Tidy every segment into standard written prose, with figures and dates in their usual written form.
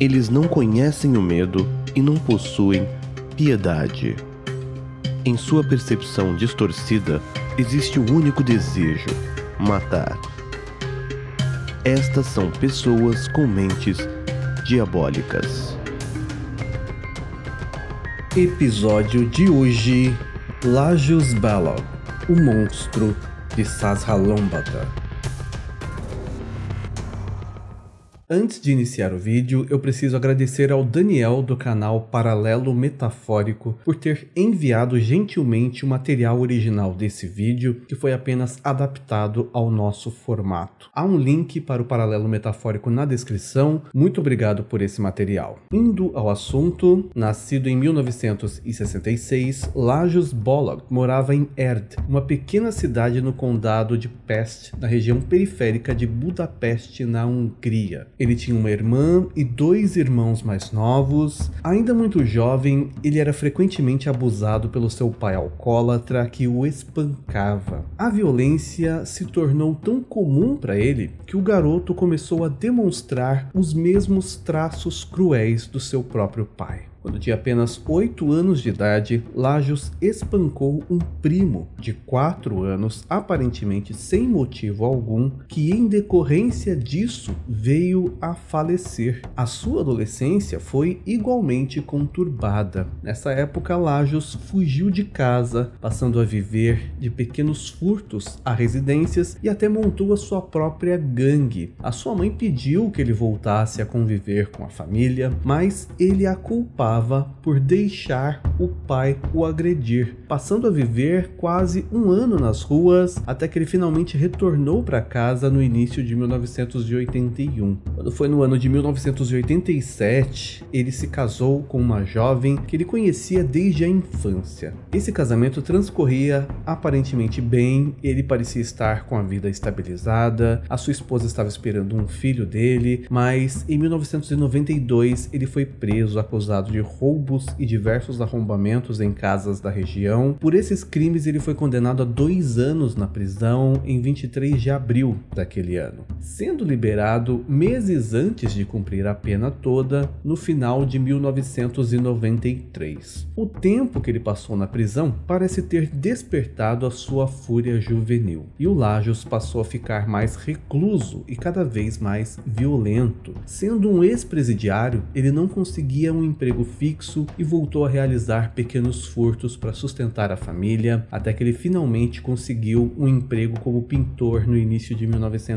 Eles não conhecem o medo e não possuem piedade. Em sua percepção distorcida, existe o único desejo: matar. Estas são pessoas com mentes diabólicas. Episódio de hoje: Lajos Balog, o monstro de Sazhalonbata. Antes de iniciar o vídeo, eu preciso agradecer ao Daniel do canal Paralelo Metafórico por ter enviado gentilmente o material original desse vídeo, que foi apenas adaptado ao nosso formato. Há um link para o Paralelo Metafórico na descrição. Muito obrigado por esse material. Indo ao assunto, nascido em 1966, Lajos Balog morava em Erd, uma pequena cidade no condado de Pest, na região periférica de Budapeste, na Hungria. Ele tinha uma irmã e 2 irmãos mais novos. Ainda muito jovem, ele era frequentemente abusado pelo seu pai alcoólatra, que o espancava. A violência se tornou tão comum para ele que o garoto começou a demonstrar os mesmos traços cruéis do seu próprio pai. Quando tinha apenas 8 anos de idade, Lajos espancou um primo de 4 anos, aparentemente sem motivo algum, que em decorrência disso veio a falecer. A sua adolescência foi igualmente conturbada. Nessa época, Lajos fugiu de casa, passando a viver de pequenos furtos a residências e até montou a sua própria gangue. A sua mãe pediu que ele voltasse a conviver com a família, mas ele a culpava por deixar o pai o agredir, passando a viver quase um ano nas ruas, até que ele finalmente retornou para casa no início de 1981. Quando foi no ano de 1987, ele se casou com uma jovem que ele conhecia desde a infância. Esse casamento transcorria aparentemente bem, ele parecia estar com a vida estabilizada, a sua esposa estava esperando um filho dele, mas em 1992 ele foi preso, acusado de roubos e diversos arrombamentos em casas da região. Por esses crimes ele foi condenado a 2 anos na prisão em 23 de abril daquele ano, sendo liberado meses antes de cumprir a pena toda, no final de 1993. O tempo que ele passou na prisão parece ter despertado a sua fúria juvenil, e o Lajos passou a ficar mais recluso e cada vez mais violento. Sendo um ex-presidiário, ele não conseguia um emprego fixo e voltou a realizar pequenos furtos para sustentar a família, até que ele finalmente conseguiu um emprego como pintor no início de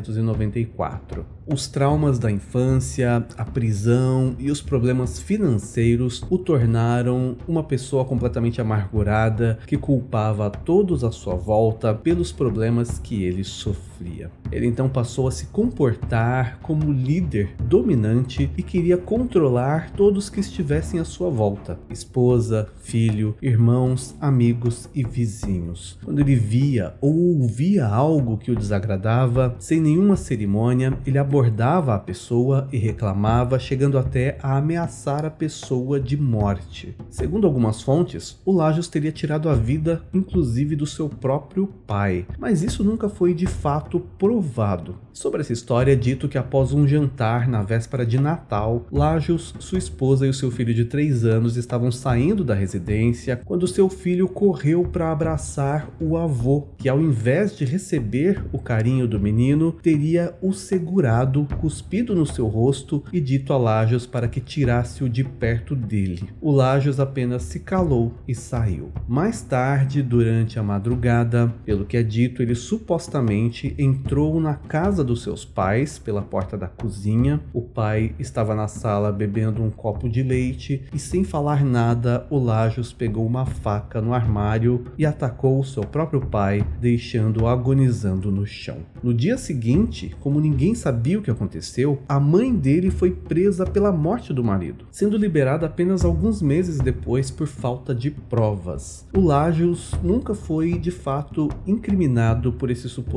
1994. Os traumas da infância, a prisão e os problemas financeiros o tornaram uma pessoa completamente amargurada, que culpava a todos à sua volta pelos problemas que ele sofria. Ele então passou a se comportar como líder dominante e queria controlar todos que estivessem à sua volta: esposa, filho, irmãos, amigos e vizinhos. Quando ele via ou ouvia algo que o desagradava, sem nenhuma cerimônia, ele abordava a pessoa e reclamava, chegando até a ameaçar a pessoa de morte. Segundo algumas fontes, o Lajos teria tirado a vida, inclusive, do seu próprio pai, mas isso nunca foi de fato provado. Sobre essa história é dito que após um jantar na véspera de Natal, Lajos, sua esposa e o seu filho de 3 anos estavam saindo da residência quando seu filho correu para abraçar o avô, que ao invés de receber o carinho do menino, teria o segurado, cuspido no seu rosto e dito a Lajos para que tirasse-o de perto dele. O Lajos apenas se calou e saiu. Mais tarde, durante a madrugada, pelo que é dito, ele supostamente entrou na casa dos seus pais pela porta da cozinha. O pai estava na sala bebendo um copo de leite e, sem falar nada, o Lajos pegou uma faca no armário e atacou seu próprio pai, deixando-o agonizando no chão. No dia seguinte, como ninguém sabia o que aconteceu, a mãe dele foi presa pela morte do marido, sendo liberada apenas alguns meses depois por falta de provas. O Lajos nunca foi de fato incriminado por esse suposto homicídio.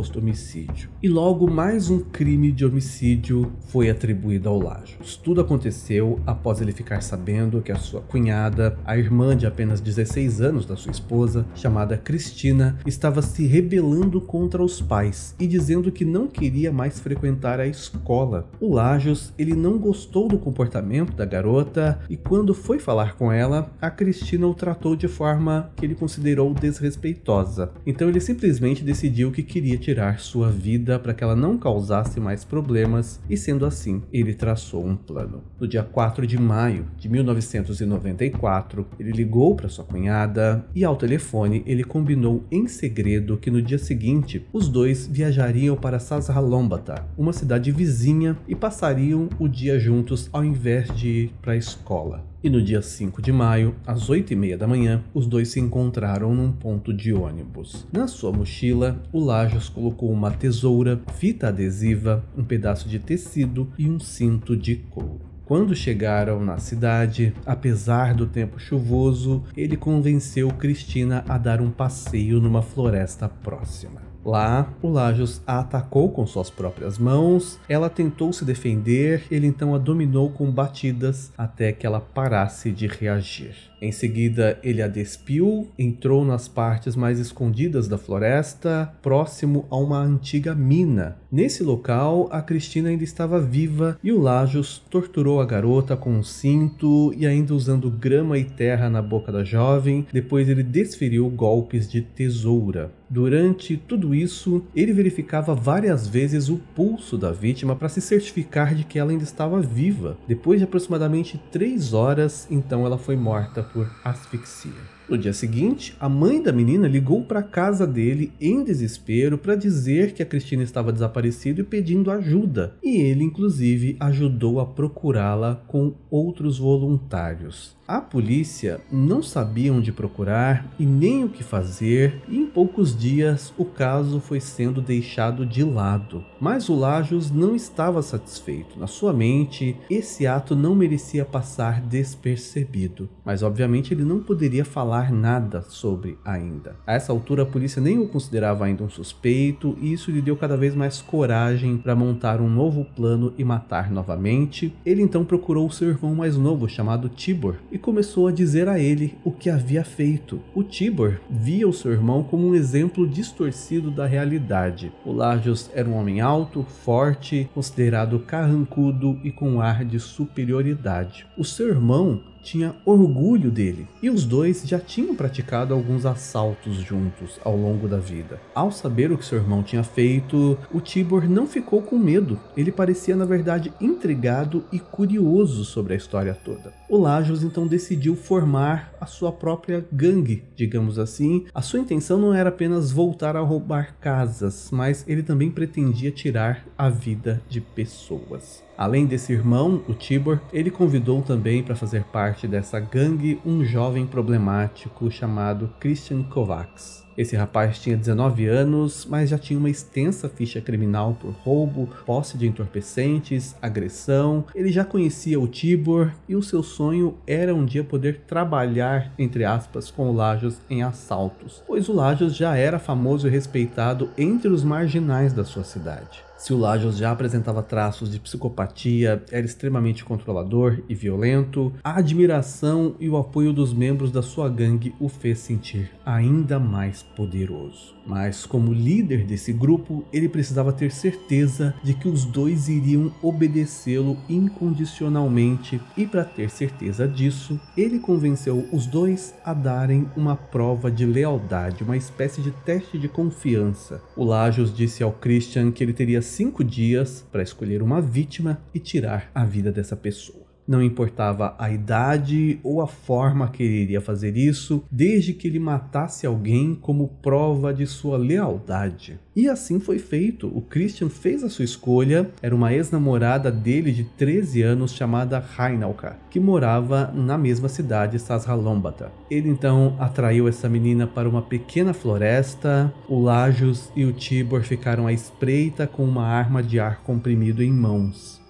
homicídio. E logo mais um crime de homicídio foi atribuído ao Lajos. Tudo aconteceu após ele ficar sabendo que a sua cunhada, a irmã de apenas 16 anos da sua esposa, chamada Cristina, estava se rebelando contra os pais e dizendo que não queria mais frequentar a escola. O Lajos, ele não gostou do comportamento da garota e quando foi falar com ela, a Cristina o tratou de forma que ele considerou desrespeitosa. Então ele simplesmente decidiu que queria tirar sua vida para que ela não causasse mais problemas e sendo assim, ele traçou um plano. No dia 4 de maio de 1994, ele ligou para sua cunhada e ao telefone ele combinou em segredo que no dia seguinte os dois viajariam para Százhalombatta, uma cidade vizinha, e passariam o dia juntos ao invés de ir para a escola. E no dia 5 de maio, às 8h30 da manhã, os dois se encontraram num ponto de ônibus. Na sua mochila, o Lajos colocou uma tesoura, fita adesiva, um pedaço de tecido e um cinto de couro. Quando chegaram na cidade, apesar do tempo chuvoso, ele convenceu Cristina a dar um passeio numa floresta próxima. Lá, o Lajos a atacou com suas próprias mãos, ela tentou se defender, ele então a dominou com batidas até que ela parasse de reagir. Em seguida, ele a despiu, entrou nas partes mais escondidas da floresta, próximo a uma antiga mina. Nesse local, a Cristina ainda estava viva e o Lajos torturou a garota com um cinto e ainda usando grama e terra na boca da jovem. Depois ele desferiu golpes de tesoura. Durante tudo isso, ele verificava várias vezes o pulso da vítima para se certificar de que ela ainda estava viva. Depois de aproximadamente 3 horas, então ela foi morta por asfixia. No dia seguinte, a mãe da menina ligou para a casa dele em desespero para dizer que a Cristina estava desaparecida e pedindo ajuda. E ele, inclusive, ajudou a procurá-la com outros voluntários. A polícia não sabia onde procurar e nem o que fazer, e em poucos dias o caso foi sendo deixado de lado. Mas o Lajos não estava satisfeito. Na sua mente, esse ato não merecia passar despercebido. Mas obviamente ele não poderia falar nada sobre ainda. A essa altura a polícia nem o considerava ainda um suspeito e isso lhe deu cada vez mais coragem para montar um novo plano e matar novamente. Ele então procurou seu irmão mais novo chamado Tibor e começou a dizer a ele o que havia feito. O Tibor via o seu irmão como um exemplo distorcido da realidade. O Lajos era um homem alto, forte, considerado carrancudo e com ar de superioridade. O seu irmão tinha orgulho dele e os dois já tinham praticado alguns assaltos juntos ao longo da vida. Ao saber o que seu irmão tinha feito, o Tibor não ficou com medo. Ele parecia na verdade intrigado e curioso sobre a história toda. O Lajos então decidiu formar a sua própria gangue, digamos assim. A sua intenção não era apenas voltar a roubar casas, mas ele também pretendia tirar a vida de pessoas. Além desse irmão, o Tibor, ele convidou também para fazer parte dessa gangue um jovem problemático chamado Christian Kovacs. Esse rapaz tinha 19 anos, mas já tinha uma extensa ficha criminal por roubo, posse de entorpecentes, agressão. Ele já conhecia o Tibor e o seu sonho era um dia poder trabalhar, entre aspas, com o Lajos em assaltos, pois o Lajos já era famoso e respeitado entre os marginais da sua cidade. Se o Lajos já apresentava traços de psicopatia, era extremamente controlador e violento, a admiração e o apoio dos membros da sua gangue o fez sentir ainda mais poderoso. Mas como líder desse grupo, ele precisava ter certeza de que os dois iriam obedecê-lo incondicionalmente e para ter certeza disso, ele convenceu os dois a darem uma prova de lealdade, uma espécie de teste de confiança. O Lajos disse ao Christian que ele teria 5 dias para escolher uma vítima e tirar a vida dessa pessoa. Não importava a idade ou a forma que ele iria fazer isso, desde que ele matasse alguém como prova de sua lealdade. E assim foi feito. O Christian fez a sua escolha. Era uma ex-namorada dele de 13 anos chamada Reinalka, que morava na mesma cidade, Százhalombatta. Ele então atraiu essa menina para uma pequena floresta. O Lajos e o Tibor ficaram à espreita com uma arma de ar comprimido em mãos.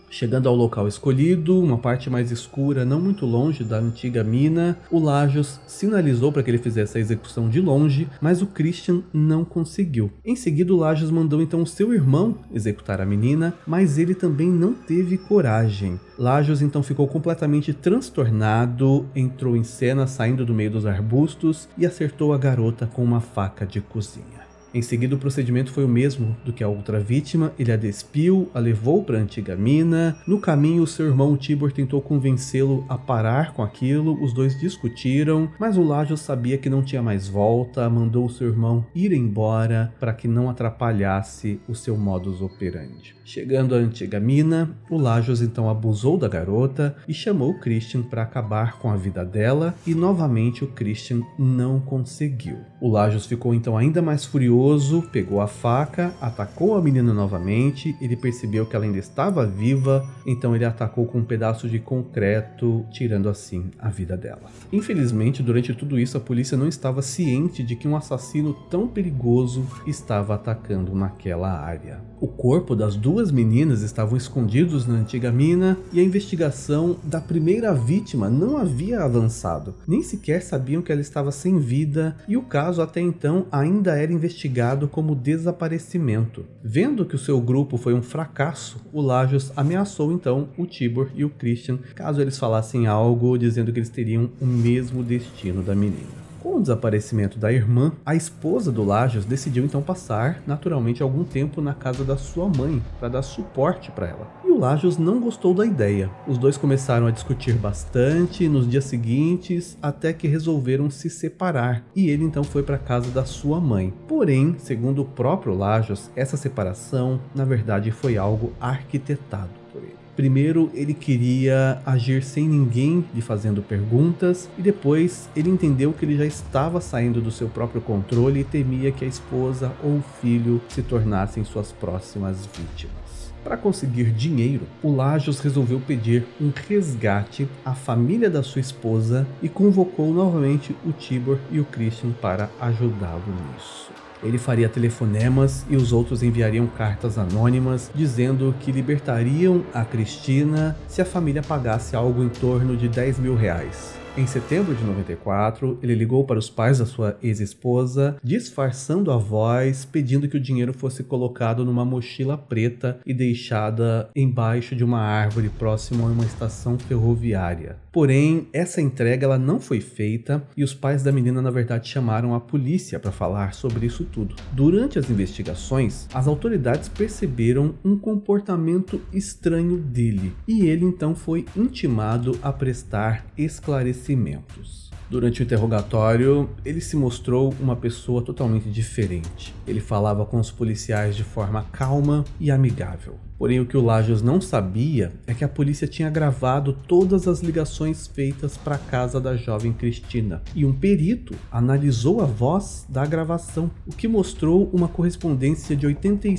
Chegando ao local escolhido, uma parte mais escura, não muito longe da antiga mina, o Lajos sinalizou para que ele fizesse a execução de longe, mas o Christian não conseguiu. Em seguida, o Lajos mandou então o seu irmão executar a menina, mas ele também não teve coragem. Lajos então ficou completamente transtornado, entrou em cena saindo do meio dos arbustos e acertou a garota com uma faca de cozinha. Em seguida, o procedimento foi o mesmo do que a outra vítima. Ele a despiu, a levou para a antiga mina. No caminho, o seu irmão Tibor tentou convencê-lo a parar com aquilo. Os dois discutiram, mas o Lajos sabia que não tinha mais volta. Mandou o seu irmão ir embora para que não atrapalhasse o seu modus operandi. Chegando à antiga mina, o Lajos então abusou da garota e chamou o Christian para acabar com a vida dela. E novamente o Christian não conseguiu. O Lajos ficou então ainda mais furioso, pegou a faca, atacou a menina novamente. Ele percebeu que ela ainda estava viva, então ele atacou com um pedaço de concreto, tirando assim a vida dela. Infelizmente, durante tudo isso, a polícia não estava ciente de que um assassino tão perigoso estava atacando naquela área. O corpo das duas meninas estavam escondidos na antiga mina e a investigação da primeira vítima não havia avançado. Nem sequer sabiam que ela estava sem vida e o caso até então ainda era investigado como desaparecimento. Vendo que o seu grupo foi um fracasso, o Lajos ameaçou então o Tibor e o Christian caso eles falassem algo dizendo que eles teriam o mesmo destino da menina. Com o desaparecimento da irmã, a esposa do Lajos decidiu então passar naturalmente algum tempo na casa da sua mãe para dar suporte para ela. E o Lajos não gostou da ideia. Os dois começaram a discutir bastante nos dias seguintes até que resolveram se separar e ele então foi para a casa da sua mãe. Porém, segundo o próprio Lajos, essa separação na verdade foi algo arquitetado por ele. Primeiro, ele queria agir sem ninguém lhe fazendo perguntas e depois ele entendeu que ele já estava saindo do seu próprio controle e temia que a esposa ou o filho se tornassem suas próximas vítimas. Para conseguir dinheiro, o Lajos resolveu pedir um resgate à família da sua esposa e convocou novamente o Tibor e o Christian para ajudá-lo nisso. Ele faria telefonemas e os outros enviariam cartas anônimas dizendo que libertariam a Cristina se a família pagasse algo em torno de 10 mil reais. Em setembro de 94, ele ligou para os pais da sua ex-esposa, disfarçando a voz, pedindo que o dinheiro fosse colocado numa mochila preta e deixada embaixo de uma árvore próximo a uma estação ferroviária. Porém, essa entrega ela não foi feita e os pais da menina na verdade chamaram a polícia para falar sobre isso tudo. Durante as investigações, as autoridades perceberam um comportamento estranho dele e ele então foi intimado a prestar esclarecimentos. Durante o interrogatório, ele se mostrou uma pessoa totalmente diferente. Ele falava com os policiais de forma calma e amigável. Porém, o que o Lajos não sabia é que a polícia tinha gravado todas as ligações feitas para a casa da jovem Cristina. E um perito analisou a voz da gravação, o que mostrou uma correspondência de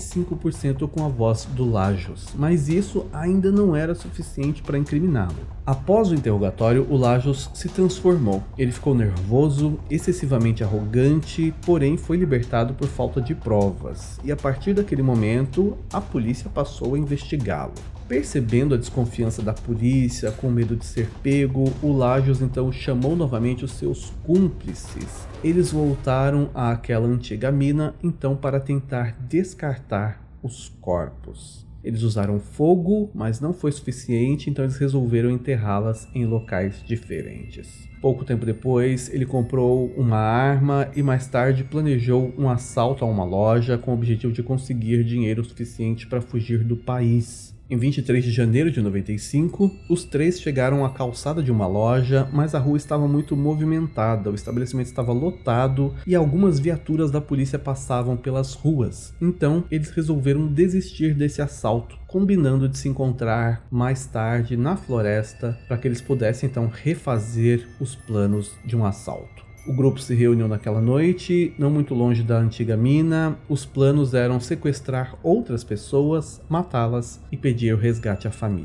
85% com a voz do Lajos. Mas isso ainda não era suficiente para incriminá-lo. Após o interrogatório, o Lajos se transformou. Ele ficou nervoso, excessivamente arrogante, porém foi libertado por falta de provas. E a partir daquele momento, a polícia passou a investigá-lo. Percebendo a desconfiança da polícia, com medo de ser pego, o Lajos então chamou novamente os seus cúmplices. Eles voltaram àquela antiga mina então para tentar descartar os corpos. Eles usaram fogo, mas não foi suficiente, então eles resolveram enterrá-las em locais diferentes. Pouco tempo depois, ele comprou uma arma e mais tarde planejou um assalto a uma loja com o objetivo de conseguir dinheiro suficiente para fugir do país. Em 23 de janeiro de 95, os três chegaram à calçada de uma loja, mas a rua estava muito movimentada, o estabelecimento estava lotado e algumas viaturas da polícia passavam pelas ruas. Então, eles resolveram desistir desse assalto, combinando de se encontrar mais tarde na floresta para que eles pudessem então refazer os planos de um assalto. O grupo se reuniu naquela noite, não muito longe da antiga mina. Os planos eram sequestrar outras pessoas, matá-las e pedir o resgate à família.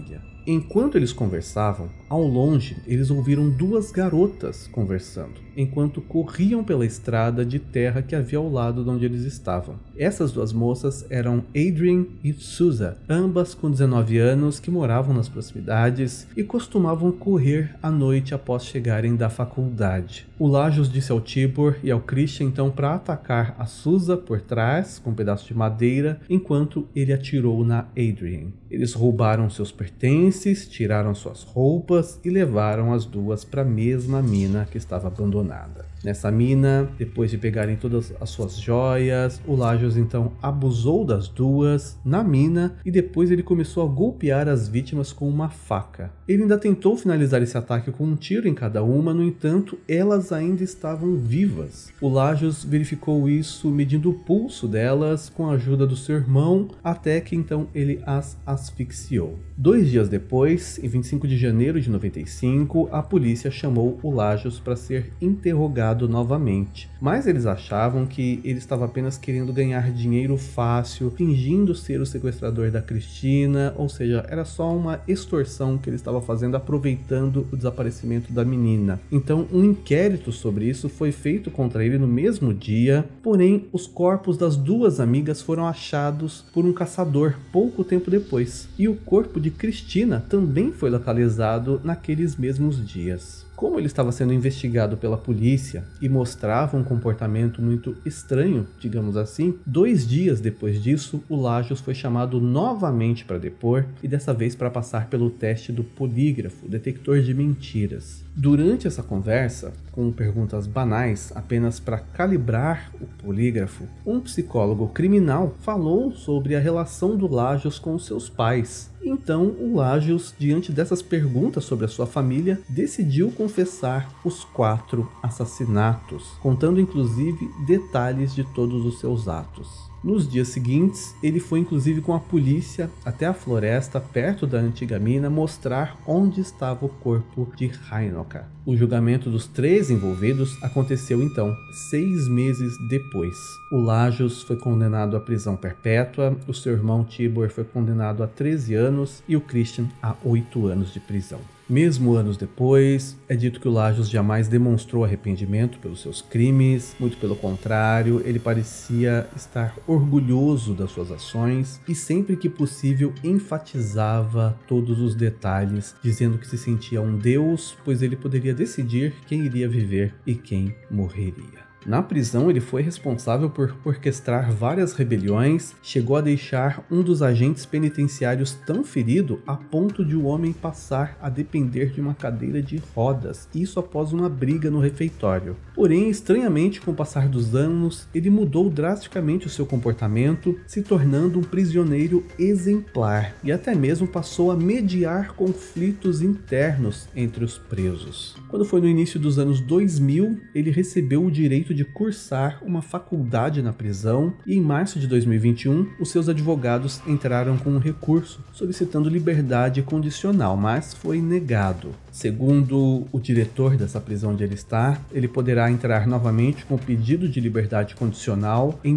Enquanto eles conversavam, ao longe eles ouviram duas garotas conversando, enquanto corriam pela estrada de terra que havia ao lado de onde eles estavam. Essas duas moças eram Adrian e Susa, ambas com 19 anos, que moravam nas proximidades e costumavam correr à noite após chegarem da faculdade. O Lajos disse ao Tibor e ao Christian então para atacar a Susa por trás com um pedaço de madeira, enquanto ele atirou na Adrian. Eles roubaram seus pertences, tiraram suas roupas e levaram as duas para a mesma mina que estava abandonada. Nessa mina, depois de pegarem todas as suas joias, o Lajos então abusou das duas na mina e depois ele começou a golpear as vítimas com uma faca. Ele ainda tentou finalizar esse ataque com um tiro em cada uma, no entanto, elas ainda estavam vivas. O Lajos verificou isso medindo o pulso delas com a ajuda do seu irmão, até que então ele as asfixiou. 2 dias depois, em 25 de janeiro de 95, a polícia chamou o Lajos para ser interrogado novamente, mas eles achavam que ele estava apenas querendo ganhar dinheiro fácil, fingindo ser o sequestrador da Cristina, ou seja, era só uma extorsão que ele estava fazendo aproveitando o desaparecimento da menina. Então um inquérito sobre isso foi feito contra ele no mesmo dia, porém os corpos das duas amigas foram achados por um caçador pouco tempo depois, e o corpo de Cristina também foi localizado naqueles mesmos dias. Como ele estava sendo investigado pela polícia e mostrava um comportamento muito estranho, digamos assim, 2 dias depois disso, o Lajos foi chamado novamente para depor e dessa vez para passar pelo teste do polígrafo, detector de mentiras. Durante essa conversa, com perguntas banais apenas para calibrar o polígrafo, um psicólogo criminal falou sobre a relação do Lajos com seus pais. Então o Lajos, diante dessas perguntas sobre a sua família, decidiu confessar os 4 assassinatos, contando inclusive detalhes de todos os seus atos. Nos dias seguintes, ele foi inclusive com a polícia até a floresta perto da antiga mina mostrar onde estava o corpo de Heinocke. O julgamento dos 3 envolvidos aconteceu então 6 meses depois. O Lajos foi condenado à prisão perpétua, o seu irmão Tibor foi condenado a 13 anos e o Christian a 8 anos de prisão. Mesmo anos depois, é dito que o Lajos jamais demonstrou arrependimento pelos seus crimes, muito pelo contrário, ele parecia estar orgulhoso das suas ações e sempre que possível enfatizava todos os detalhes, dizendo que se sentia um deus, pois ele poderia decidir quem iria viver e quem morreria. Na prisão, ele foi responsável por orquestrar várias rebeliões, chegou a deixar um dos agentes penitenciários tão ferido a ponto de o homem passar a depender de uma cadeira de rodas, isso após uma briga no refeitório. Porém, estranhamente, com o passar dos anos, ele mudou drasticamente o seu comportamento, se tornando um prisioneiro exemplar e até mesmo passou a mediar conflitos internos entre os presos. Quando foi no início dos anos 2000, ele recebeu o direito de cursar uma faculdade na prisão e em março de 2021 os seus advogados entraram com um recurso solicitando liberdade condicional, mas foi negado. Segundo o diretor dessa prisão onde ele está, ele poderá entrar novamente com o pedido de liberdade condicional em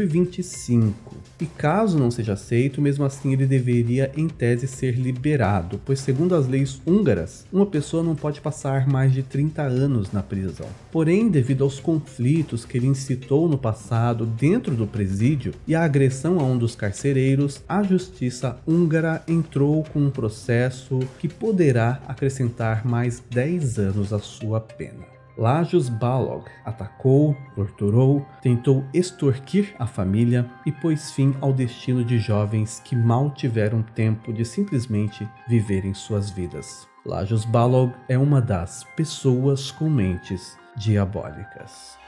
2025. E caso não seja aceito, mesmo assim ele deveria em tese ser liberado, pois segundo as leis húngaras, uma pessoa não pode passar mais de 30 anos na prisão. Porém, devido aos conflitos que ele incitou no passado dentro do presídio e a agressão a um dos carcereiros, a justiça húngara entrou com um processo que poderá acrescentar mais 10 anos à sua pena. Lajos Balog atacou, torturou, tentou extorquir a família e pôs fim ao destino de jovens que mal tiveram tempo de simplesmente viverem suas vidas. Lajos Balog é uma das pessoas com mentes diabólicas.